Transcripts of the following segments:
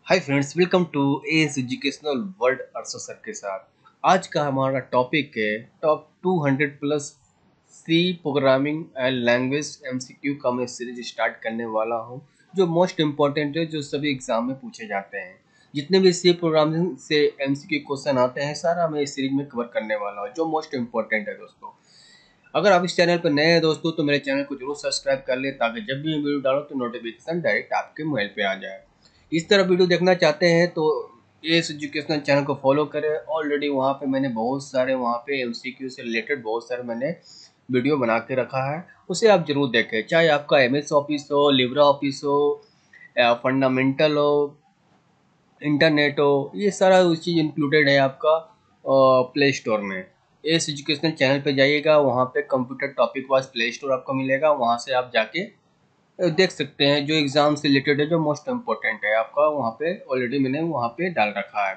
Hi friends, welcome to S educational world अर्सो sir के साथ। आज का हमारा टॉपिक है top 200 plus C programming and language MCQ का मैं सीरीज स्टार्ट करने वाला हूं, जो मोस्ट इम्पॉर्टेंट है, जो सभी एग्जाम में पूछे जाते हैं। जितने भी सी प्रोग्रामिंग से एमसीक्यू क्वेश्चन आते हैं, सारा मैं इस सीरीज में कवर करने वाला हूँ, जो मोस्ट इम्पॉर्टेंट है दोस्तों। अगर आप इस चैनल पर नए हैं दोस्तों, तो मेरे चैनल को जरूर सब्सक्राइब कर ले, ताकि जब भी मैं वीडियो डालूं तो नोटिफिकेशन डायरेक्ट आपके मोबाइल पे आ जाए। इस तरह वीडियो देखना चाहते हैं तो एस एजुकेशनल चैनल को फॉलो करें। ऑलरेडी वहाँ पे मैंने बहुत सारे वहाँ पे एमसीक्यू से रिलेटेड बहुत सारे मैंने वीडियो बना के रखा है, उसे आप जरूर देखें। चाहे आपका एमएस ऑफिस हो, लिब्रा ऑफिस हो, फंडामेंटल हो, इंटरनेट हो, ये सारा उस चीज़ इंक्लूडेड है आपका प्ले स्टोर में। एस एजुकेशनल चैनल पे जाइएगा, वहाँ पे computer topic wise play store आपको मिलेगा, वहाँ से आप जाके देख सकते हैं जो एग्ज़ाम से रिलेटेड है, जो मोस्ट इम्पोर्टेंट है आपका। वहाँ पे ऑलरेडी मैंने वहाँ पे डाल रखा है।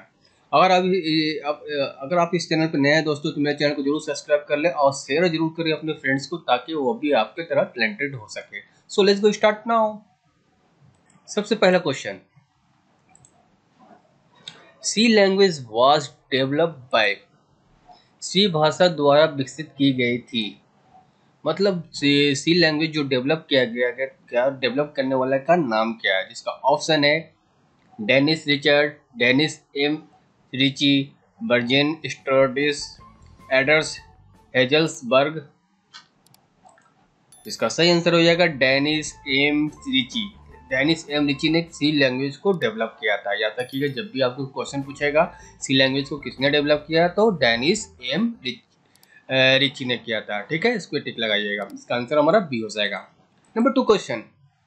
अगर आप इस चैनल पर नए हैं दोस्तों, तो मेरे चैनल को जरूर सब्सक्राइब कर ले और शेयर जरूर करें अपने फ्रेंड्स को, ताकि वो भी आपके तरह टैलेंटेड हो सके। So let's go start now. सबसे पहला question, C language was developed by, C भाषा द्वारा विकसित की गई थी। मतलब सी लैंग्वेज जो डेवलप किया गया, क्या डेवलप करने वाला का नाम क्या है? जिसका ऑप्शन है Dennis Richard, Dennis M Ritchie, Bjarne Stroustrup, Anders Hejlsberg. इसका सही आंसर हो जाएगा Dennis M Ritchie. Dennis M Ritchie ने सी लैंग्वेज को डेवलप किया था। याद रखिएगा, जब भी आपको क्वेश्चन पूछेगा सी लैंग्वेज को किसने डेवलप किया, तो डेनिस एम रिची ने किया था। ठीक है, इसको टिक लगाइएगा। इसका आंसर हमारा बी हो जाएगा। Number 2 question,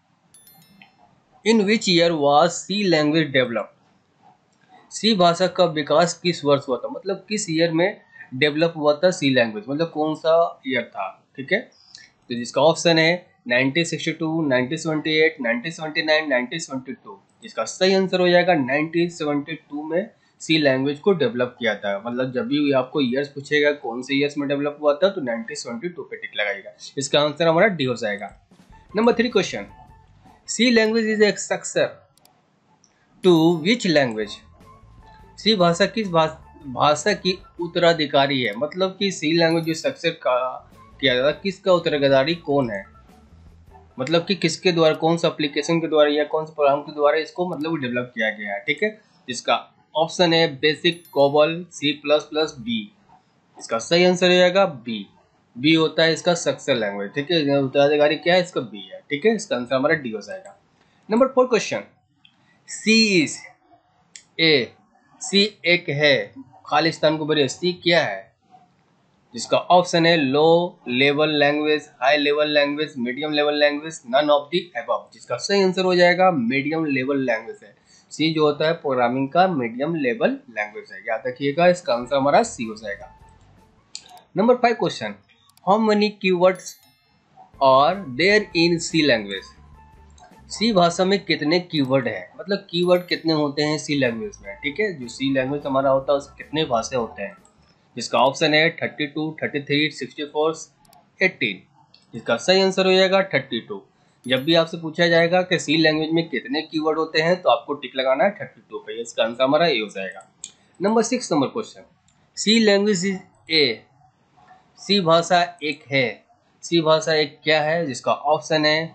in which year was C language develop? C भाषा का विकास किस वर्ष हुआ था? मतलब किस ईयर में डेवलप हुआ था सी लैंग्वेज, मतलब कौन सा ईयर था? ठीक है, तो जिसका ऑप्शन है 1962, 1978, 1979, 1972। जिसका सही आंसर हो जाएगा 1972 में सी लैंग्वेज को डेवलप किया था। मतलब जब भी आपको ईयर्स पूछेगा कौन से ईयर्स में डेवलप हुआ था, तो 1972 पे टिक लगाइएगा। इसका आंसर हमारा डी हो जाएगा। Number 3 question, C language is a successor to which language? C भाषा किस भाषा की उत्तराधिकारी है? मतलब कि सी लैंग्वेज जो सक्सेस का किया जाता है, किसका उत्तराधिकारी कौन है? मतलब कि किसके द्वारा, कौन सा एप्लीकेशन के द्वारा या कौन से प्रोग्राम के द्वारा इसको मतलब डेवलप किया गया है। ठीक है, जिसका ऑप्शन है basic, COBOL, C plus plus, B. इसका सही आंसर हो जाएगा बी। बी होता है इसका सक्सेसर लैंग्वेज। ठीक है, उत्तराधिकारी क्या है इसका? बी है। ठीक है, इसका आंसर हमारा डी हो जाएगा। Number 4 question, C is a, C एक है, खालिस्तान को बड़ी सी क्या है? जिसका ऑप्शन है low level language, high level language, medium level language, none of the above. जिसका सही आंसर हो जाएगा मीडियम लेवल लैंग्वेज है। सी जो होता है प्रोग्रामिंग का मीडियम लेवल लैंग्वेज है। याद रखिएगा, इसका आंसर हमारा सी हो जाएगा। Number 5 question, how many keywords are there in C language? C भाषा में कितने कीवर्ड हैं? मतलब कीवर्ड कितने होते हैं सी लैंग्वेज में? ठीक है, जो सी लैंग्वेज हमारा होता है उसमें कितने भाषा होते हैं? जिसका ऑप्शन है 32, 33, 64, 18। इसका सही आंसर हो जाएगा 32। जब भी आपसे पूछा जाएगा कि सी लैंग्वेज में कितने कीवर्ड होते हैं, तो आपको टिक लगाना है 32 पे। इसका आंसर हमारा ए हो जाएगा। Number 6 number question, C language is a, C भाषा एक है। सी भाषा एक क्या है? जिसका ऑप्शन है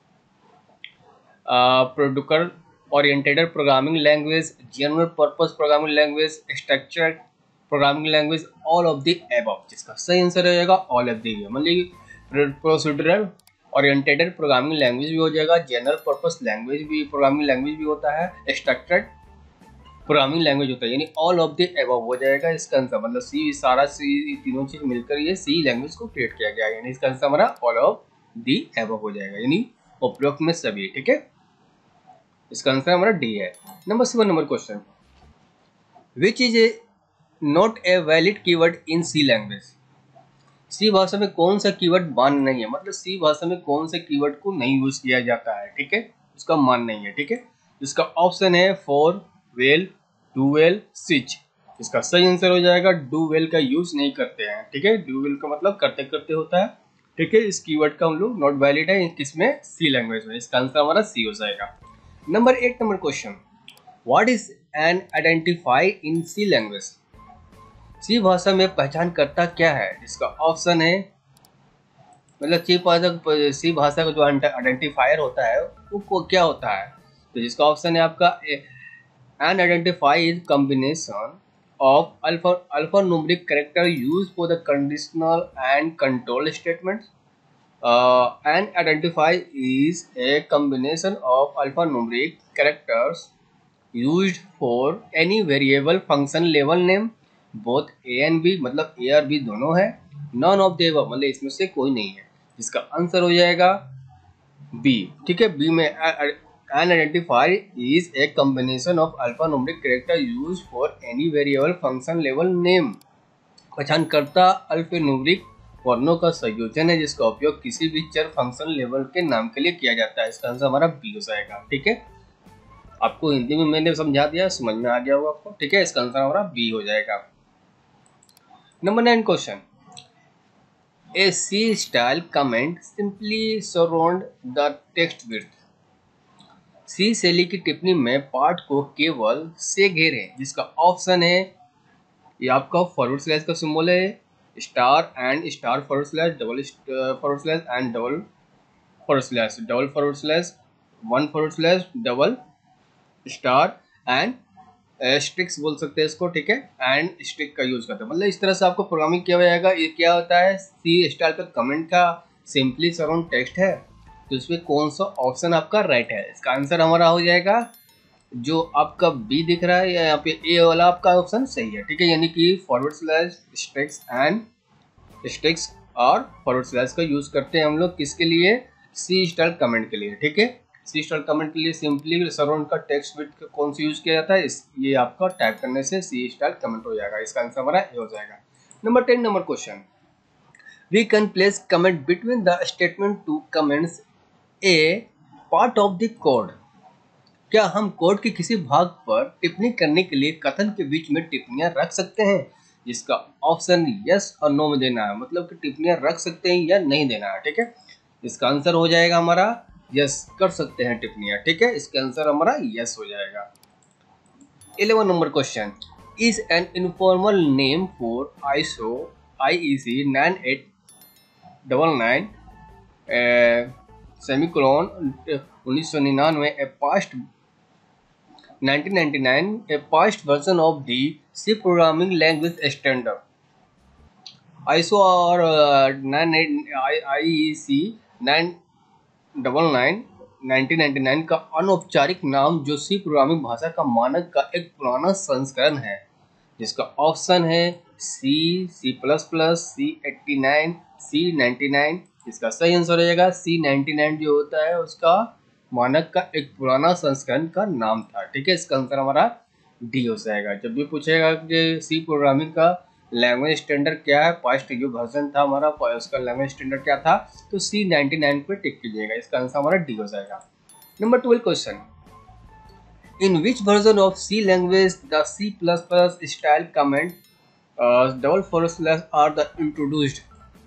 product oriented programming language, general purpose programming language, structured programming language, all of the above. जिसका सही आंसर हो जाएगा ऑल ऑफ द। मतलब प्रोसीड्यूरल ओरिएंटेड प्रोग्रामिंग लैंग्वेज भी हो जाएगा, जनरल पर्पस लैंग्वेज भी, प्रोग्रामिंग लैंग्वेज भी होता है, स्ट्रक्चर्ड प्रोग्रामिंग लैंग्वेज होता है, यानी ऑल ऑफ द अबव हो जाएगा इसका आंसर। मतलब सी, सारा सी, तीनों चीज मिलकर ये सी लैंग्वेज को क्रिएट किया गया, यानी इसका आंसर हमारा ऑल ऑफ द अबव हो जाएगा, यानी उपरोक्त में सभी। ठीक है, इसका आंसर हमारा डी है। Number 7 number question, which is a not a valid keyword in C language? C भाषा में कौन सा कीवर्ड मान नहीं है? मतलब सी भाषा में कौन से कीवर्ड को नहीं यूज किया जाता है? ठीक है, उसका मान नहीं है। ठीक है, इसका ऑप्शन है for, while, do while, switch. इसका सही आंसर हो जाएगा डू वेल का यूज नहीं करते हैं। ठीक है, डू वेल का मतलब करते करते होता है। ठीक है, इस कीवर्ड का हम लोग नॉट वैलिड है किसमें? सी लैंग्वेज में। इसका आंसर हमारा सी हो जाएगा। Number 8 number question, what is an identify in C language? C भाषा में पहचान करता क्या है? जिसका ऑप्शन है, मतलब सी भाषा का जो आइडेंटिफायर होता है वो क्या होता है? तो जिसका ऑप्शन है आपका an identify is combination of alphanumeric character used for the conditional and control statements. An identifier is a combination of alphanumeric characters used for any variable function level name. both a and b, मतलब a और b दोनों है. none of the above, मतलब इसमें से कोई नहीं है. जिसका आंसर हो जाएगा बी. ठीक है, बी में an identifier is a combination of alphanumeric character used for any variable function level name. पहचानकर्ता अल्फान्यूमेरिक वर्णों का संयोजन है जिसका उपयोग किसी भी चर फंक्शन लेवल के नाम के लिए किया जाता है. इसका आंसर हमारा बी हो जाएगा. ठीक है, आपको हिंदी में मैंने समझा दिया, समझ में आ गया होगा आपको. ठीक है, इसका आंसर हमारा बी हो जाएगा. Number 9 question. A C style comment simply surround the text width. C शैली की टिप्पणी में पाठ को केवल से घेरें. जिसका ऑप्शन है, ये आपका फॉरवर्ड स्लैश का सिंबल है, star and star forward slash, double forward slash and double forward slash, double forward slash, one forward slash, double star and asterisks बोल सकते हैं इसको. ठीक है, एंड स्ट्रिक का यूज करते हैं. मतलब इस तरह से आपको प्रोग्रामिंग किया जाएगा. ये क्या होता है, सी स्टाइल का कमेंट का सिंपली सराउंड टेक्स्ट है. तो इसमें कौन सा ऑप्शन आपका राइट है? इसका आंसर हमारा हो जाएगा जो आपका बी दिख रहा है, या यहाँ पे ए वाला आपका ऑप्शन सही है. ठीक है, यानी कि forward slash, asterisks and asterisks और फॉरवर्ड स्लैश का यूज करते हैं हम लोग किसके लिए? सी स्टाइल कमेंट के लिए. ठीक है, सी स्टाइल कमेंट के लिए सिंपली सराउंड का टेक्स्ट बिट कौन सा यूज किया जाता है? ये आपका टाइप करने से सी स्टाइल कमेंट हो जाएगा. इसका आंसर हमारा ए हो जाएगा. Number 10 number question. We can place comment between the statement to comments a part of the code. क्या हम कोड के किसी भाग पर टिप्पणी करने के लिए कथन के बीच में टिप्पणियां रख सकते हैं? जिसका ऑप्शन यस और नो में देना है, मतलब कि टिप्पणियां रख सकते हैं या नहीं देना है. ठीक है, इसका आंसर हो जाएगा हमारा यस, कर सकते हैं टिप्पणियां. ठीक है, इसका आंसर हमारा यस हो जाएगा. 11 number question. Is an informal name for ISO IEC 9899 semicolon 1999 a past 1999 a past version of the C programming language standard. ISO और IEC 999 1999 का अनौपचारिक नाम जो सी प्रोग्रामिंग भाषा का मानक का एक पुराना संस्करण है. जिसका ऑप्शन है सी, C++, C89, C99. इसका सही आंसर हो जाएगा C99 जो होता है उसका मानक का एक पुराना संस्करण का नाम था. ठीक है, इसका आंसर हमारा डी हो जाएगा. जब भी पूछेगा कि सी प्रोग्रामिंग का लैंग्वेज स्टैंडर्ड क्या है, पास्ट जो वर्जन था हमारा उसका लैंग्वेज स्टैंडर्ड क्या था, तो C99 पे टिक कीजिएगा. इसका आंसर हमारा डी हो जाएगा. Number 12 question. In which version of C language the C++ style comment double forward slash are the introduced.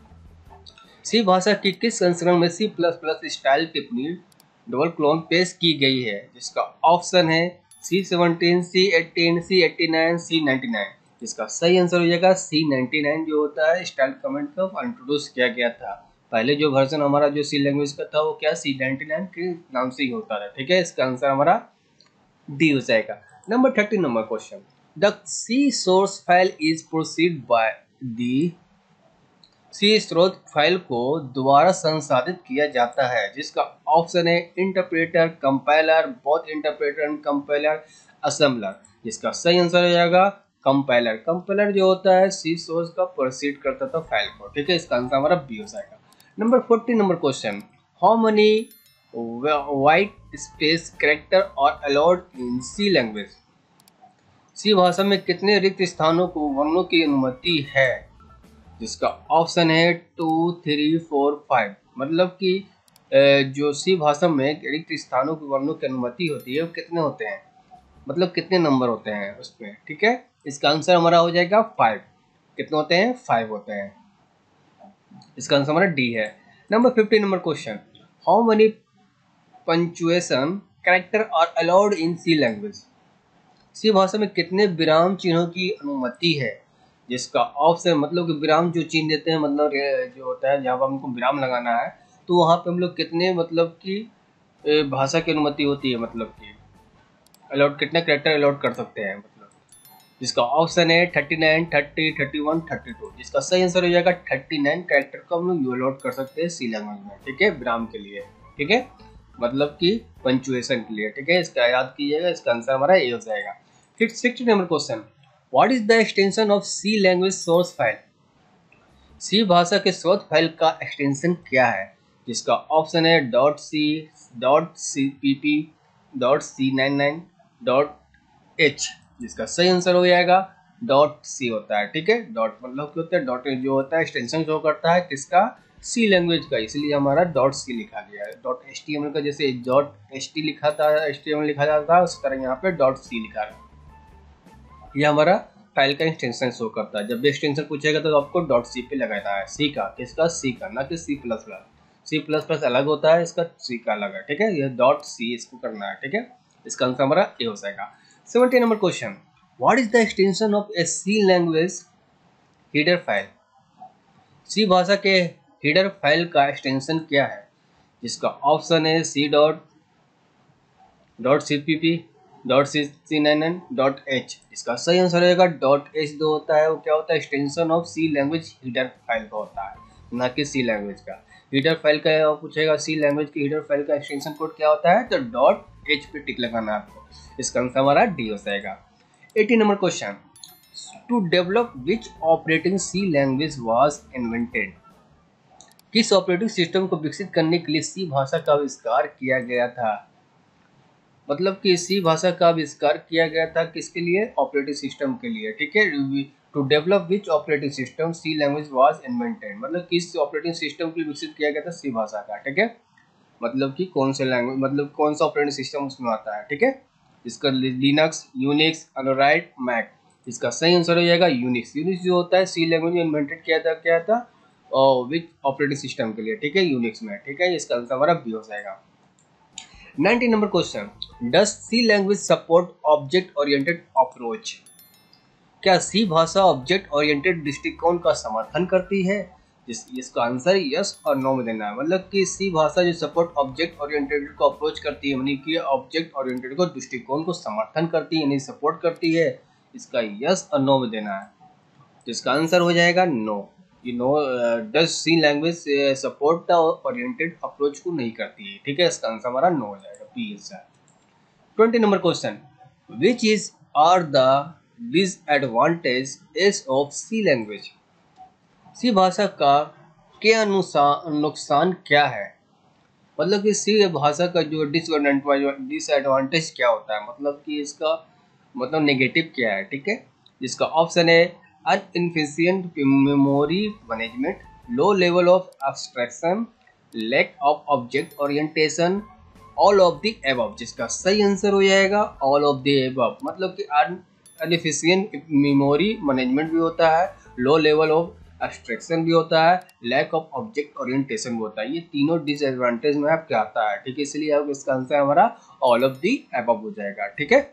C भाषा की किस संस्करण में C++ स्टाइल टिप्पणी डबल क्लोन पेश की गई है? जिसका ऑप्शन है C17, C18, C89, C99. इसका सही आंसर हो जाएगा C99 जो होता है स्टाइल कमेंट का इंट्रोड्यूस किया गया था. पहले जो वर्जन हमारा जो सी लैंग्वेज का था वो क्या C99 के नाम से ही होता था. ठीक है, इसका आंसर हमारा डी हो जाएगा. Number 13 number question. The C source file is proceed by the. C स्रोत फाइल को दोबारा संसाधित किया जाता है. जिसका ऑप्शन है interpreter, compiler, both interpreter and compiler, assembler. जिसका सही आंसर हो जाएगा कंपाइलर. कंपाइलर जो होता है सी सोर्स का प्रोसीड करता था फाइल को. ठीक है, इसका आंसर हमारा बी हो जाएगा. Number 14 number question. How many white space character are allowed in C language. C भाषा में कितने रिक्त स्थानों को वर्णों की अनुमति है? जिसका ऑप्शन है 2, 3, 4, 5. मतलब कि जो सी भाषा में रिक्त स्थानों की वर्णों की अनुमति होती है वो कितने होते हैं, मतलब कितने नंबर होते हैं उसमें. ठीक है, इसका आंसर हमारा हो जाएगा 5. कितने होते हैं? 5 होते हैं. इसका आंसर हमारा डी है. Number 15 number question. How many punctuation character are allowed in C language. C भाषा में कितने विराम चिन्हों की अनुमति है? जिसका ऑप्शन मतलब कि विराम जो चिन्ह देते हैं, मतलब जो होता है जहाँ पर हमको विराम लगाना है, तो वहाँ पे हम लोग कितने मतलब कि भाषा की अनुमति होती है, मतलब कि अलाउड कितने कैरेक्टर अलाउड कर सकते हैं, मतलब जिसका ऑप्शन है 39, 30, 31, 32। जिसका सही आंसर हो जाएगा 39 कैरेक्टर को हम लोग अलाउड कर सकते हैं सी लैंग्वेज में, ठीक है, विराम के लिए, ठीक है, मतलब कि पंचुएशन के लिए, ठीक है, इसका याद कीजिएगा, इसका आंसर हमारा ए हो जाएगा। फिर 60 number question, what is the extension of C language source file? C भाषा के स्रोत फाइल का एक्सटेंशन क्या है? जिसका ऑप्शन है .c, .cpp, .c99, .h। जिसका सही आंसर हो जाएगा .c होता है, ठीक है, डॉट मतलब क्या होता है, डॉट जो होता है एक्सटेंशन शो करता है किसका, सी लैंग्वेज का, इसलिए हमारा .c लिखा गया है। .html का जैसे .ht लिखा था, html लिखा जाता है, उस तरह यहाँ पे .c लिखा है। ये हमारा फाइल का एक्सटेंशन शो करता है। जब भी एक्सटेंशन पूछेगा तो आपको .c पे लगाना है, सी का, किसका, सी का, ना कि C++। C++ अलग होता है, इसका सी का अलग है, ठीक है, ये .c इसको करना है, ठीक है, इसका आंसर हमारा ए हो जाएगा। 70 number question, what is the extension of a C language header file? C भाषा के हीडर फाइल का एक्सटेंशन क्या है? जिसका ऑप्शन है C.cpp, .c99, .h। इसका सही आंसर रहेगा .h जो होता है वो क्या होता है, extension of C language header file का होता है, ना कि सी लैंग्वेज का। हीडर फाइल का पूछेगा सी लैंग्वेज की हीडर फाइल का एक्सटेंशन कोड क्या होता है, तो .h पे टिक लगाना है आपको, इसका आंसर हमारा डी हो जाएगा। 80 number question, to develop which operating C language was invented? किस ऑपरेटिंग सिस्टम को विकसित करने के लिए सी भाषा का आविष्कार किया गया था? मतलब कि सी भाषा का आविष्कार किया गया था किसके लिए, ऑपरेटिंग सिस्टम के लिए, ठीक है। To develop which operating system C language was invented, मतलब किस ऑपरेटिंग सिस्टम के लिए विकसित किया गया था सी भाषा का, ठीक है, मतलब कि कौन से लैंग्वेज, मतलब कौन सा ऑपरेटिंग सिस्टम उसमें आता है, ठीक है। इसका लिनक्स, यूनिक्स, एंड्रॉइड, मैक। इसका सही आंसर हो जाएगा यूनिक्स। यूनिक्स जो होता है सी लैंग्वेज में इन्वेंटेड किया था, क्या था, विच ऑपरेटिंग सिस्टम के लिए, ठीक है, यूनिक्स में, ठीक है, इसका आंसर हमारा बी हो जाएगा। 90 number question, does C language support object oriented approach? क्या सी भाषा ऑब्जेक्ट ओरिएंटेड दृष्टिकोण का समर्थन करती है? इसका आंसर यस और नो में देना है। मतलब कि सी भाषा जो सपोर्ट ऑब्जेक्ट ओरिएंटेड को अप्रोच करती है, यानी कि ऑब्जेक्ट ओरिएंटेड को दृष्टिकोण को समर्थन करती है, यानी सपोर्ट करती है, इसका यस और नो में देना है, तो इसका आंसर हो जाएगा नो। ये no, does C language support the oriented approach को नहीं करती है, ठीक है, इसका आंसर हमारा नो हो जाएगा, P is. 20 number question, which is are the disadvantage of C language? C भाषा का के अनुसार नुकसान क्या है? मतलब कि सी भाषा का जो डिसएडवांटेज क्या होता है, मतलब कि इसका मतलब नेगेटिव क्या है, ठीक है। जिसका ऑप्शन है inefficient memory management, low level of abstraction, lack of object orientation, all of the above. जिसका सही आंसर हो जाएगा ऑल ऑफ द एबव, मतलब कि अनइफिशिएंट मेमोरी मैनेजमेंट भी होता है, लो लेवल ऑफ एब्स्ट्रैक्शन भी होता है, लैक ऑफ ऑब्जेक्ट ओरिएंटेशन भी होता है। ये तीनों डिसएडवांटेज में आपके आता है, ठीक है, इसलिए आपको इसका आंसर हमारा ऑल ऑफ दी अबव हो जाएगा, ठीक है।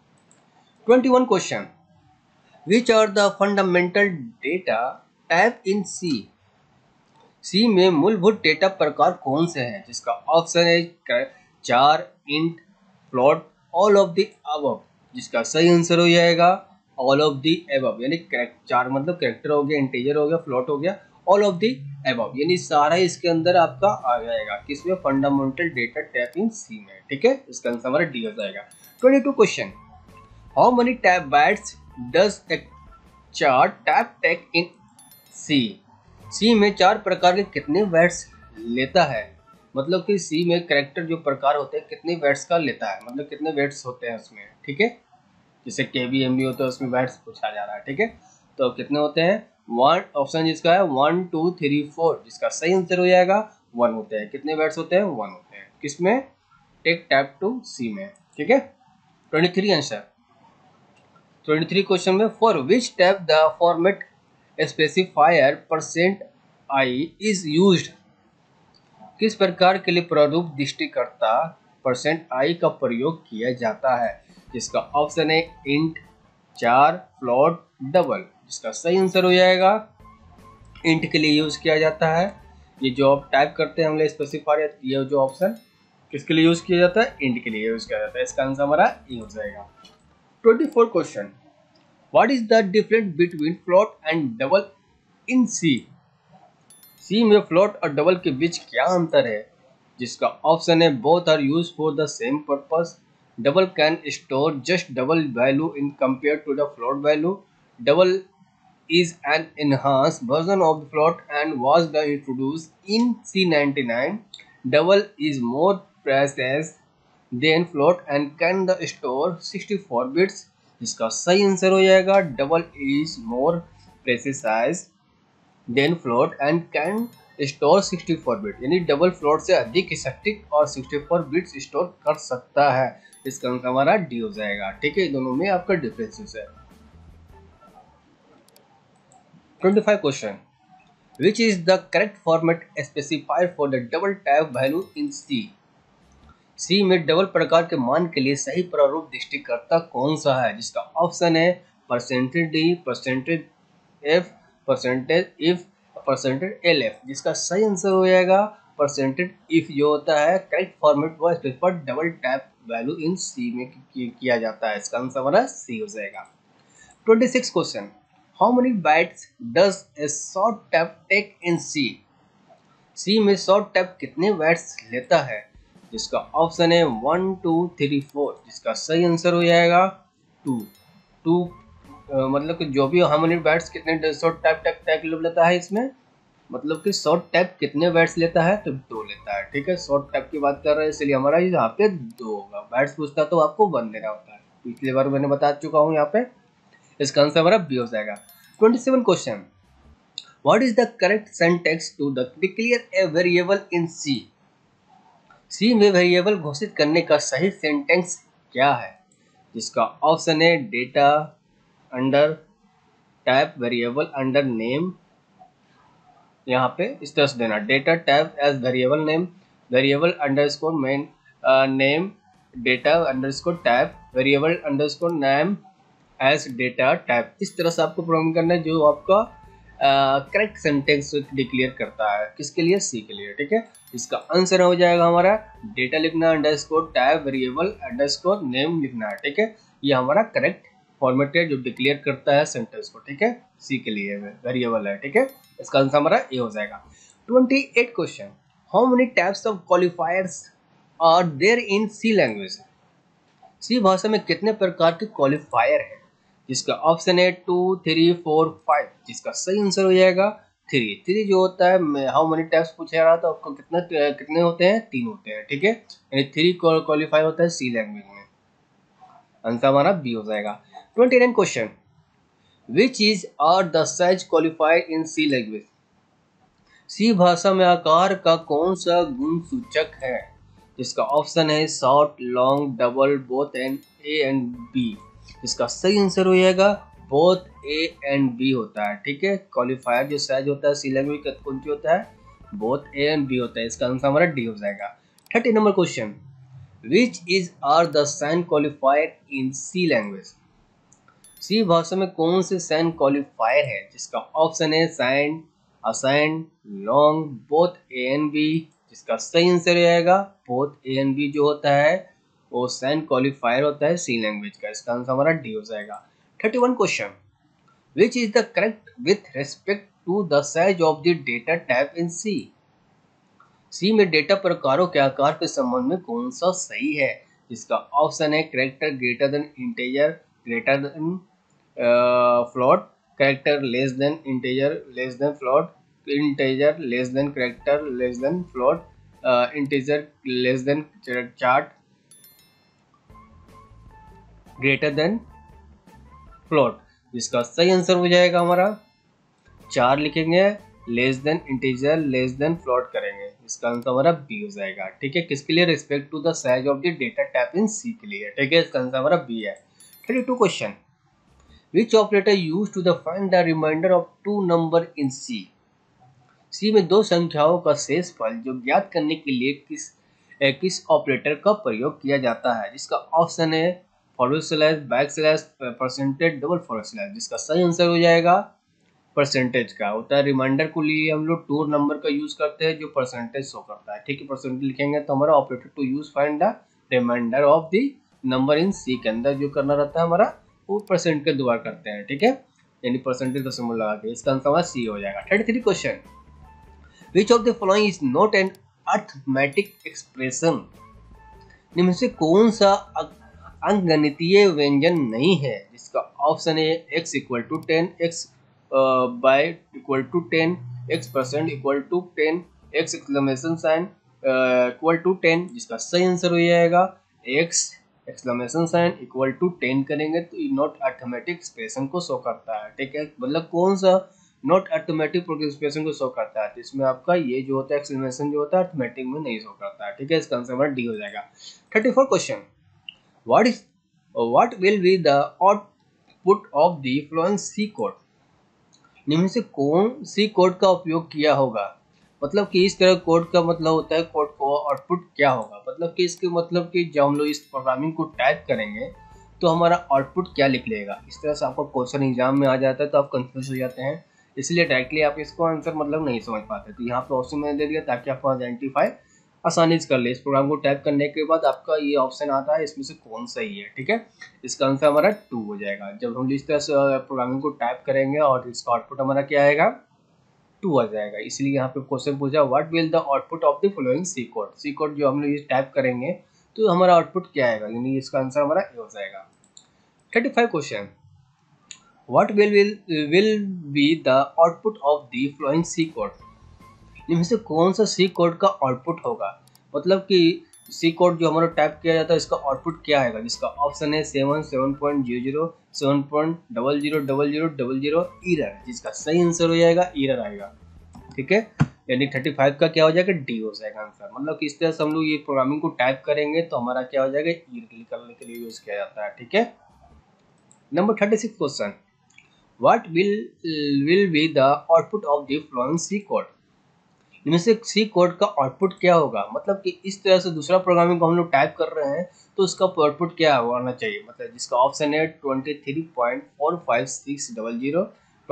21 question, which are the fundamental data type in C? C में मूलभूत डेटा प्रकार कौन से हैं? जिसका ऑप्शन है char, int, float, all of the above. जिसका सही आंसर हो जाएगा ऑल ऑफ द एबव, यानी चार मतलब कैरेक्टर हो गया, इंटीजर हो गया, फ्लोट हो गया, ऑल ऑफ द एबव, यानी सारा इसके अंदर आपका आ जाएगा, किसमें, fundamental data type in C में, ठीक है, इसका आंसर हमारा डी हो जाएगा। 22 question, how many type bytes does a char type take in C? C में चार प्रकार के कितने बाइट्स लेता है? मतलब कि सी में कैरेक्टर जो प्रकार होते हैं कितने बाइट्स का लेता है, मतलब कितने बाइट्स होते हैं उसमें, ठीक है, जैसे KBMB होता है उसमें बाइट्स पूछा जा रहा है, ठीक है, तो कितने होते हैं, वन, ऑप्शन जिसका है 1 2 3 4। जिसका सही आंसर हो जाएगा 1 होते हैं। कितने बाइट्स होते हैं, 1 होते हैं, किसमें, टेक टाइप टू सी में, ठीक है। 23 आंसर, 23 क्वेश्चन में, for which type the format specifier %i is used? किस प्रकार के लिए प्रारूप दृष्टिकर्ता %i का प्रयोग किया जाता है? जिसका ऑप्शन है इंट, चार, फ्लोट, डबल। जिसका सही आंसर हो जाएगा इंट के लिए यूज किया जाता है। ये जो आप टाइप करते हैं हमने स्पेसिफायर, ये जो ऑप्शन किसके लिए यूज किया जाता है, इंट के लिए यूज किया जाता है। इसका आंसर हमारा ए हो जाएगा। 24 question, what is the difference between float and double in C? C में फ्लोट और डबल के बीच क्या अंतर है? जिसका ऑप्शन है both are use for the same purpose. Double can store just double value in compare to the float value. Double is an enhanced version of the float and was the introduced in C99. Double is more precise than float and can the store 64 bits. जिसका सही answer हो जाएगा double is more precise than float and can store 64 bit, यानी double float से अधिक सटीक और 64 bits store कर सकता है। इसका आंसर हमारा डी हो जाएगा। ठीक है, दोनों में आपका डिफरेंसेस है। 25 question, which is the correct format specified for the double type value in C? C में डबल प्रकार के मान के लिए सही प्रारूप दृष्टिकर्ता कौन सा है? जिसका ऑप्शन है percentage D, percentage F, percentage if, percentage L F. जिसका सही आंसर हो जाएगा परसेंटेज इफ जो होता है करेक्ट फॉर्मेट वो specified double type value in C में किया जाता है। इसका आंसर हमारा सी हो जाएगा। 26 question, how many bytes does a short type take in C? C में शॉर्ट टैप कितने बाइट्स लेता है? जिसका ऑप्शन है 1 2 3 4। जिसका सही आंसर हो जाएगा 2 2। मतलब कि जो भी हाउ मेनी बाइट्स कितने शॉर्ट टैप लेता है इसमें, मतलब कि शॉर्ट टैप कितने बाइट्स लेता है तो 2 लेता है। ठीक है, शॉर्ट टैप की बात कर रहे हैं इसलिए हमारा यहाँ पे 2 होगा। बाइट्स पूछता तो आपको 1 देना होता है, पिछली बार मैंने बता चुका हूँ यहाँ पे। इसका आंसर हमारा बी हो जाएगा। 27 question, what is the correct syntax to the declare a variable in C? C में वेरिएबल घोषित करने का सही सेंटेंस क्या है? जिसका ऑप्शन है data under type variable under name. यहाँ पे इस तरह से देना, data type as variable name, variable underscore main name, data underscore type variable underscore name as data type. इस तरह से आपको प्रोग्राम करना है जो आपका करेक्ट सेंटेंस डिक्लेयर करता है। किसके लिए? सी के लिए। ठीक है, इसका आंसर हो जाएगा हमारा डेटा लिखना underscore type variable underscore name लिखना है। ठीक है, ये हमारा करेक्ट फॉर्मेट है जो डिक्लेयर करता है सेंटेंस को। ठीक है, सी के लिए वेरिएबल है। ठीक है, इसका आंसर हमारा ए हो जाएगा। 28 question, how many types of qualifiers are there in C language? C भाषा में कितने प्रकार के क्वालिफायर है? जिसका ऑप्शन है 2 3 4 5। जिसका सही आंसर हो जाएगा 3। 3 जो होता है, हाउ मेनी टाइप्स पूछा रहा तो आपको कितने होते हैं? 3 होते हैं। ठीक है, यानी 3 क्वालिफाई होता है सी लैंग्वेज में। आंसर हमारा बी हो जाएगा। 29 question, which is are the size qualifier in C language? C भाषा में आकार का कौन सा गुण सूचक है? जिसका ऑप्शन है short, long, double, both and A and B. इसका सही आंसर हो जाएगा बोथ ए एंड बी होता है। ठीक है, क्वालिफायर जो साइज होता है सी लैंग्वेज का कौन सी होता है? बोथ ए एंड बी होता है। इसका आंसर हमारा डी हो जाएगा। 30 number question, which is are the sign qualifier in C language? C भाषा में कौन से साइन क्वालिफायर है? जिसका ऑप्शन है sign, assign, long, both A and B. जिसका सही आंसर आएगा बोथ ए एंड बी जो होता है वो साइन क्वालिफायर होता है सी लैंग्वेज का। इसका आंसर हमारा डी हो जाएगा। 31 question, which is the correct with respect to the size of the data type in C? C में डेटा प्रकारों के आकार के संबंध में कौन सा सही है? जिसका ऑप्शन है character greater than integer greater than float, character less than integer less than float, integer less than character less than float, integer less than chart greater than float. जिसका सही आंसर हो जाएगा हमारा 4 लिखेंगे, less than integer less than float करेंगे। इसका answer हमारा B हो जाएगा। ठीक है, किसके लिए? Respect to the size of the data type in C के लिए। ठीक है, इसका आंसर हमारा बी है। 32 question, Which operator used to find the remainder of 2 number in C? C में 2 संख्याओं का शेषफल जो ज्ञात करने के लिए किस ऑपरेटर का प्रयोग किया जाता है? जिसका ऑप्शन है forward slash back slash percentage double forward slash, जिसका सही आंसर हो जाएगा परसेंटेज का होता है। रिमाइंडर को लिए हम लोग टू नंबर का यूज करते हैं जो परसेंटेज शो करता है, ठीक है। परसेंटेज लिखेंगे तो हमारा operator to use find the reminder of the number in C के अंदर जो करना रहता है हमारा वो परसेंट के द्वारा करते हैं, ठीक है, यानी परसेंटेज का सिंबल लगा के। इसका आंसर हमारा सी हो जाएगा। 33 question, which of the following is not an arithmetic expression, निम्न से कौन सा अंकगणितीय व्यंजन नहीं है, जिसका ऑप्शन है x equal to 10, x by equal to 10, x percent equal to 10, x exclamation sign equal to 10, जिसका सही आंसर हो जाएगा x exclamation sign equal to 10 करेंगे तो ये नॉट अरिथमेटिक एक्सप्रेशन को शो करता है, ठीक है। मतलब कौन सा नॉट अरिथमेटिक एक्सप्रेशन को शो करता है, तो इसमें आपका ये जो होता है एक्सक्लेमेशन जो होता है अरिथमेटिक में नहीं शो करता है, ठीक है। इसका आंसर हमारा डी हो जाएगा। 34 question, what will be the output of the following C code, निम्न से कौन सी कोड का उपयोग किया होगा। मतलब कि इस तरह कोड का मतलब होता है कोड को आउटपुट क्या होगा, मतलब कि इसके मतलब कि जब हम लोग इस प्रोग्रामिंग को टाइप करेंगे तो हमारा आउटपुट क्या लिख लेगा। इस तरह से आपका क्वेश्चन एग्जाम में आ जाता है तो आप कंफ्यूज हो जाते हैं, इसलिए डायरेक्टली आप इसको आंसर मतलब नहीं समझ पाते। तो यहाँ पे ऑप्शन मैंने दे दिया ताकि आप आइडेंटिफाई आसानी से कर ले। इस प्रोग्राम को टाइप करने के बाद आपका ये ऑप्शन आता है इसमें से कौन सही है, ठीक है। इसका आंसर हमारा 2 हो जाएगा। जब हम इस तरह से प्रोग्रामिंग को टाइप करेंगे और इसका आउटपुट हमारा क्या आएगा 2 आ जाएगा। इसलिए यहाँ पे क्वेश्चन पूछा what will the output of the following C code, C code जो हम लोग ये टाइप करेंगे तो हमारा आउटपुट क्या आएगा, यानी इसका आंसर हमारा ए हो जाएगा। 35 question, what will be the output of the following C code, इनमें से कौन सा सी कोड का आउटपुट होगा। मतलब कि सी कोड जो हमारा टाइप किया जाता है इसका आउटपुट क्या आएगा, जिसका ऑप्शन है 7, 7.00, 7.000000 एरर, जिसका सही आंसर हो जाएगा एरर आएगा, ठीक है। यानी 35 का क्या हो जाएगा डी हो जाएगा आंसर। मतलब कि इस तरह से हम लोग ये प्रोग्रामिंग को टाइप करेंगे तो हमारा क्या हो जाएगा एरर निकालने के लिए यूज किया जाता है, ठीक है। Number 36 question, what will be the output of the following C code, इनमें से सी कोड का आउटपुट क्या होगा। मतलब कि इस तरह से दूसरा प्रोग्रामिंग को हम लोग टाइप कर रहे हैं तो उसका आउटपुट क्या होना चाहिए। मतलब जिसका ऑप्शन है 23.45600,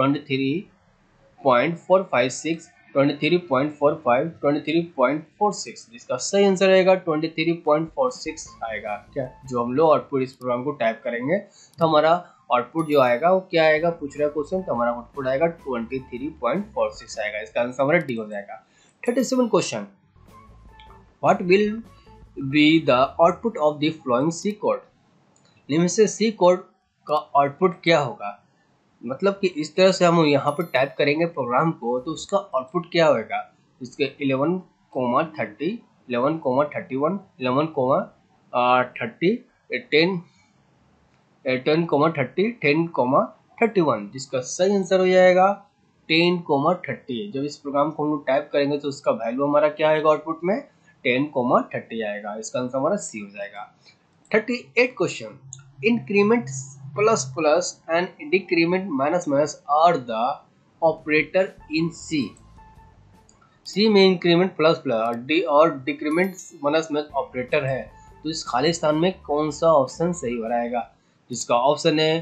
23.456, 23.45, 23.46, जिसका सही आंसर आएगा 23.46 आएगा क्या, जो हम लोग आउटपुट इस प्रोग्राम को टाइप करेंगे तो हमारा आउटपुट जो आएगा वो क्या आएगा, पूछ रहा है क्वेश्चन, तो हमारा आउटपुट आएगा 23.46 आएगा। इसका आंसर हमारा डी हो जाएगा। 37 question, what will be the output of the following C code, निम्न से सी कोड का आउटपुट क्या होगा। मतलब कि इस तरह से हम यहाँ पर टाइप करेंगे प्रोग्राम को तो उसका आउटपुट क्या होगा, इसके 11,30, 11,31, 11,30, 10,30, 10,31, जिसका सही आंसर हो जाएगा 10,30। जब इस प्रोग्राम को हम लोग टाइप करेंगे तो उसका वैल्यू हमारा क्या आएगा आउटपुट में 10,30 आएगा। इसका आंसर हमारा सी हो जाएगा। 38 question, increment plus plus and decrement minus minus are the operator in C, C में इंक्रीमेंट प्लस प्लस और डिक्रीमेंट माइनस माइनस ऑपरेटर है तो इस खाली स्थान में कौन सा ऑप्शन सही बनाएगा। जिसका ऑप्शन है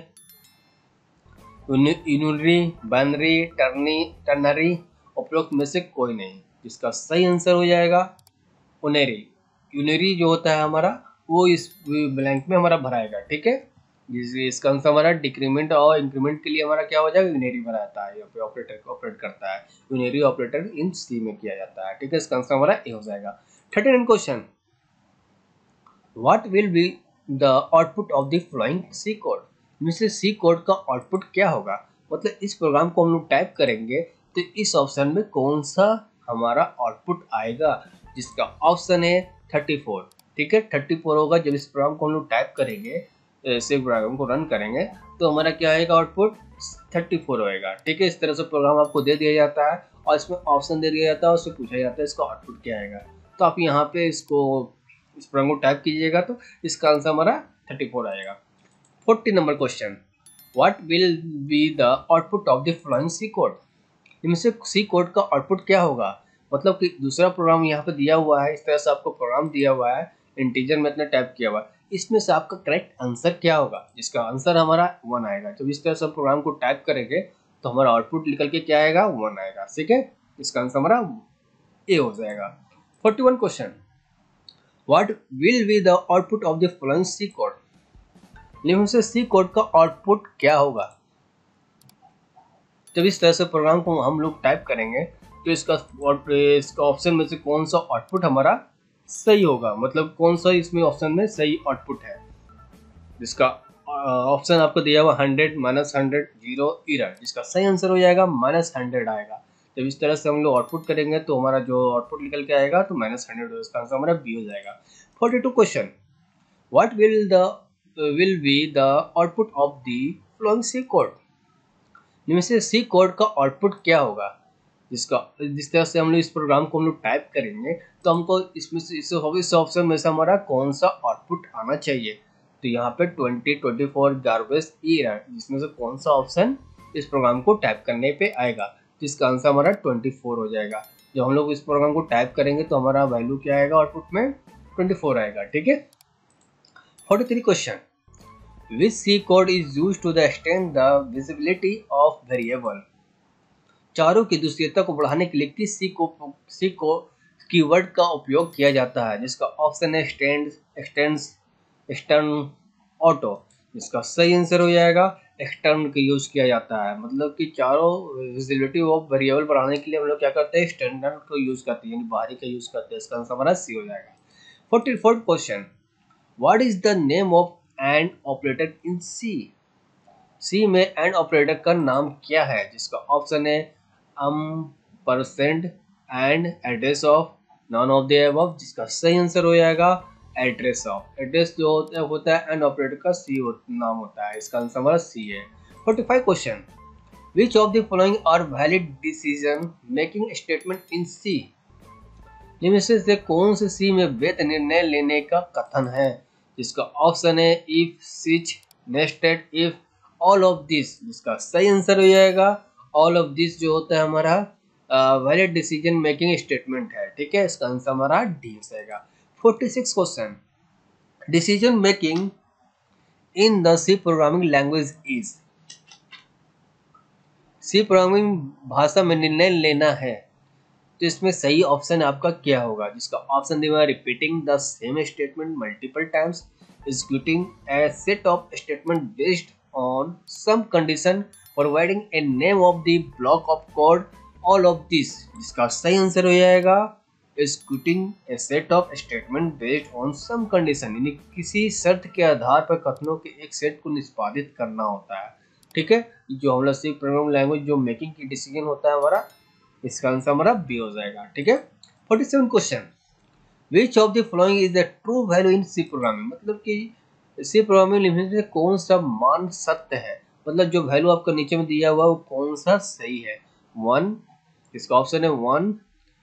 यूनरी, बाइनरी, टर्नरी, उपरोक्त में से कोई नहीं, जिसका सही आंसर हो जाएगा यूनरी। यूनरी जो होता है हमारा वो इस ब्लैंक में हमारा भराएगा, ठीक है। इसका आंसर हमारा डिक्रीमेंट और इंक्रीमेंट के लिए हमारा क्या हो जाएगा यूनरी भराता है, यहाँ पे ऑपरेट करता है, यूनरी ऑपरेटर इन सी में किया जाता है, ठीक है। इसका आंसर हमारा ए हो जाएगा। 39 question, what will be the output of the following C code, इनमें से सी कोड का आउटपुट क्या होगा। मतलब इस प्रोग्राम को हम लोग टाइप करेंगे तो इस ऑप्शन में कौन सा हमारा आउटपुट आएगा, जिसका ऑप्शन है 34, ठीक है। 34 होगा। जब इस प्रोग्राम को हम लोग टाइप करेंगे ऐसे प्रोग्राम को रन करेंगे तो हमारा क्या आएगा आउटपुट 34 होएगा, ठीक है। इस तरह से प्रोग्राम आपको दे दिया जाता है और इसमें ऑप्शन दे दिया जाता है, उससे पूछा जाता है इसका आउटपुट क्या आएगा। तो आप यहाँ पे इस प्रोग्राम को टाइप कीजिएगा तो इसका आंसर हमारा 34 आएगा। 40 number question, what will be the output of the following C code, इनमें से सी कोड का आउटपुट क्या होगा। मतलब कि दूसरा प्रोग्राम यहाँ पे दिया हुआ है, इस तरह से आपको प्रोग्राम दिया हुआ है, इंटीजर में इतना टाइप किया हुआ है, इसमें से आपका करेक्ट आंसर क्या होगा, जिसका आंसर हमारा 1 आएगा। जब इस तरह से प्रोग्राम को टाइप करेंगे तो हमारा आउटपुट निकल के क्या आएगा, 1 आएगा। ठीक है, इसका आंसर हमारा ए हो जाएगा। 41 question, what will be the output of the following C code. निम्न से सी कोड का आउटपुट क्या होगा। जब इस तरह से प्रोग्राम को हम लोग टाइप करेंगे तो इसका ऑप्शन में से कौन सा आउटपुट हमारा सही होगा, मतलब कौन सा इसमें ऑप्शन में सही आउटपुट है। जिसका ऑप्शन आपको दिया हुआ 100, -100, 0, एरर। इसका सही आंसर हो जाएगा -100 आएगा। जब इस तरह से हम लोग आउटपुट करेंगे तो हमारा जो आउटपुट निकल के आएगा तो -100, इसका आंसर हमारा बी हो जाएगा। 42 question, what will be the output of the following C code. इनमें से सी कोड का आउटपुट क्या होगा, जिस तरह से हम लोग इस प्रोग्राम को हम लोग टाइप करेंगे तो हमको इसमें से इस ऑप्शन में से हमारा कौन सा आउटपुट आना चाहिए। तो यहाँ पे 20, 24 गार्बेज एरर, जिसमें से कौन सा ऑप्शन इस प्रोग्राम को टाइप करने पे आएगा, तो इसका आंसर हमारा 24 हो जाएगा। जब हम लोग इस प्रोग्राम को टाइप करेंगे तो हमारा वैल्यू क्या आएगा, आउटपुट में 24 आएगा। ठीक है। 43 question, which C code is used to extend the visibility of variable। चारों की दृश्यता को बढ़ाने के लिए किस सी को कीवर्ड का उपयोग किया जाता है, जिसका ऑप्शन है एक्सटर्न ऑटो। जिसका सही आंसर हो जाएगा एक्सटर्न का यूज किया जाता है, मतलब कि चारों विजिबिलिटी ऑफ वेरिएबल बढ़ाने के लिए हम लोग क्या करते हैं, एक्सटर्नल को यूज करते हैं, यानी बाहरी का यूज करते हैं। इसका आंसर हमारा सी हो जाएगा। 44 question, what is the name of and operator in C. C में एंड ऑपरेटर का नाम क्या है, जिसका ऑप्शन है %, and address of, none of the above. जिसका सही आंसर हो जाएगा एड्रेस ऑफ। एड्रेस जो होता है एंड ऑपरेटर का नाम होता है। इसका आंसर हमारा सी है। 45 question, which of the following are valid decision making statement in C. इनमें से कौन से सी में वैध निर्णय लेने का कथन है, जिसका ऑप्शन है if, switch, nested if, all of this. जिसका सही आंसर हो जाएगा ऑल ऑफ दिस, जो होता है हमारा वैलिड डिसीजन मेकिंग स्टेटमेंट है। ठीक है, इसका आंसर हमारा डी हो जाएगा। 46 question, decision making in the C programming language is. C programming भाषा में निर्णय लेना है, तो इसमें सही ऑप्शन आपका क्या होगा, जिसका ऑप्शन दिया हुआ है repeating the same statement multiple times, executing a set of statement based on some condition, providing a name of the block of code, all of this। जिसका सही आंसर हो जाएगा executing a set of statement based on some condition, यानी किसी शर्त के आधार पर कथनों के एक सेट को निष्पादित करना होता है। ठीक है, जो हम लोग सी प्रोग्रामिंग लैंग्वेज जो मेकिंग की डिसीजन होता है हमारा, इसका आंसर हमारा बी हो जाएगा। ठीक है। 47 question, which of the following is the true value in C programming. मतलब कि सी प्रोग्रामिंग लिखने से कौन सा मान सत्य है, मतलब जो वैल्यू आपका नीचे में दिया हुआ है वो कौन सा सही है। 1, इसका ऑप्शन है 1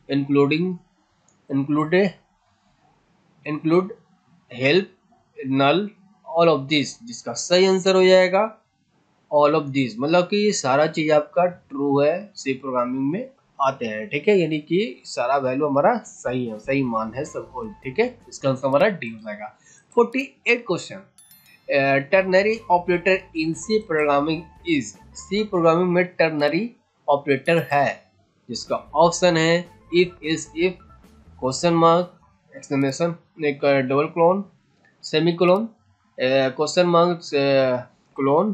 include help, null, all of this. जिसका सही आंसर हो जाएगा ऑल ऑफ दिस, मतलब कि ये सारा चीज आपका ट्रू है, सी प्रोग्रामिंग में आते हैं। ठीक है, यानी कि सारा वैल्यू हमारा सही है, सही मान है सब। ठीक है, इसका आंसर हमारा डी हो जाएगा। 48 question, ternary operator in C programming is. C programming में टर्नरी ऑपरेटर है, जिसका ऑप्शन है if, is, if, question mark, exclamation, एक double colon, semicolon, question mark, colon,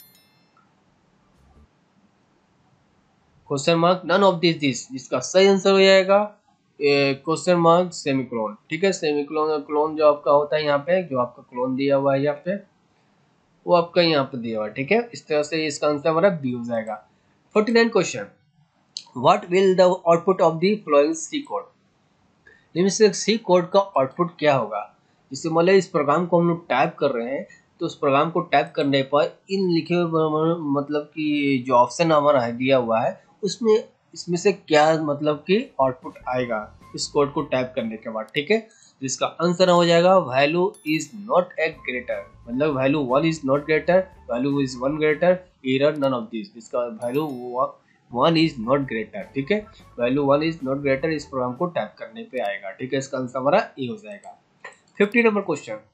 question mark, none of this. जिसका सही आंसर हो जाएगा क्वेश्चन मार्क, सेमीकोलन। ठीक है, सेमीकोलन क्लोन जो आपका होता है यहाँ पे, जो आपका क्लोन दिया हुआ है यहाँ पे, वो आपका यहाँ पे दिया हुआ है। ठीक है, इस तरह से इसका आंसर हमारा बी हो जाएगा। 49 question, what will the output of the following C code. इनमें से सी कोड का आउटपुट क्या होगा, जिससे मतलब इस प्रोग्राम को हम लोग टाइप कर रहे हैं, तो उस प्रोग्राम को टाइप करने पर इन लिखे हुए मतलब कि जो ऑप्शन हमारा है दिया हुआ है उसमें इसमें से क्या मतलब कि आउटपुट आएगा इस कोड को टाइप करने के बाद। ठीक है, जिसका आंसर हो जाएगा value is not a greater, मतलब value 1 is not greater, value is 1 greater, error none of this. जिसका वैल्यू 1 इज नॉट ग्रेटर। ठीक है, वैल्यू 1 इज नॉट ग्रेटर इस प्रोग्राम को टाइप करने पे आएगा। ठीक है, इसका आंसर हमारा ए हो जाएगा। 50 number question,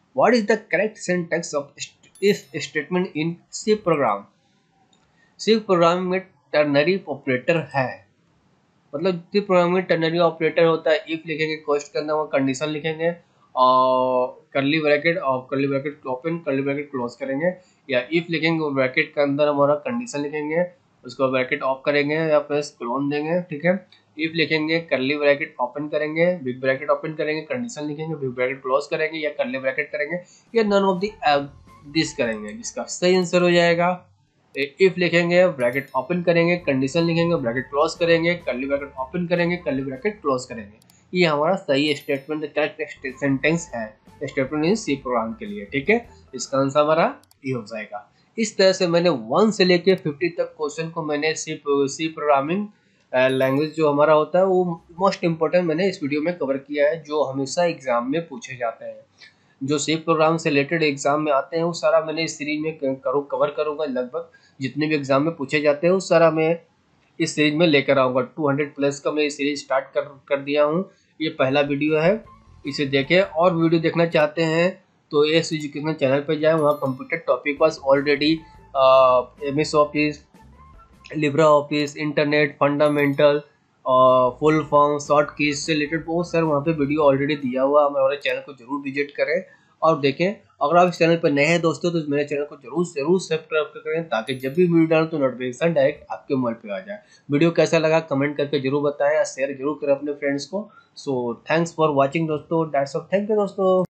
what is the correct syntax of if statement in C program. C program में टर्नरी ऑपरेटर है, मतलब सी प्रोग्राम में टर्नरी ऑपरेटर होता है। इफ लिखेंगे कोस्ट के अंदर वो कंडीशन लिखेंगे और कर्ली ब्रैकेट और curly bracket open curly bracket close करेंगे, या इफ लिखेंगे ब्रैकेट के अंदर हमारा कंडीशन लिखेंगे, उसको ब्रैकेट ऑफ करेंगे या प्लस क्लोन देंगे, ठीक है। इफ लिखेंगे कर्ली ब्रैकेट ओपन करेंगे, बिग ब्रैकेट ओपन करेंगे, कंडीशन लिखेंगे, बिग ब्रैकेट क्लोज करेंगे या कर्ली ब्रैकेट करेंगे, या नन ऑफ दिस करेंगे, जिसका सही आंसर हो जाएगा इफ लिखेंगे ब्रैकेट ओपन करेंगे, कंडीशन लिखेंगे, ब्रैकेट क्लोज करेंगे, कर्ली ब्रैकेट ओपन करेंगे, कर्ली ब्रैकेट क्लोज करेंगे। ये हमारा सही स्टेटमेंट करेक्ट सेंटेंस है स्टेटमेंट इन सी प्रोग्राम के लिए, ठीक है। इसका आंसर हमारा ये हो जाएगा। इस तरह से मैंने 1 से लेके 50 तक क्वेश्चन को मैंने सी प्रोग्रामिंग लैंग्वेज जो हमारा होता है वो मोस्ट इंपॉर्टेंट मैंने इस वीडियो में कवर किया है, जो हमेशा एग्जाम में पूछे जाते हैं, जो सी प्रोग्राम से रिलेटेड एग्जाम में आते हैं वो सारा मैंने इस सीरीज में कवर करूंगा। लगभग जितने भी एग्जाम में पूछे जाते हैं वो सारा मैं इस सीरीज में लेकर आऊंगा। 200 प्लस का मैं ये सीरीज स्टार्ट कर दिया हूँ। ये पहला वीडियो है, इसे देखें। और वीडियो देखना चाहते हैं तो एस एजुकेशन चैनल पर जाएं, वहाँ computer topic wise already MS office, Libre office, internet fundamental, full form, short keys से रिलेटेड बहुत सारे वहाँ पे वीडियो ऑलरेडी दिया हुआ है। हमारे चैनल को जरूर विजिट करें और देखें। अगर आप इस चैनल पर नए हैं दोस्तों तो मेरे चैनल को जरूर सब्सक्राइब करें, ताकि जब भी वीडियो डालूं तो नोटिफिकेशन डायरेक्ट आपके मोबाइल पे आ जाए। वीडियो कैसा लगा कमेंट करके जरूर बताएं और शेयर जरूर करें अपने फ्रेंड्स को। सो थैंक्स फॉर वॉचिंग दोस्तों, दैट्स ऑल, थैंक यू दोस्तों।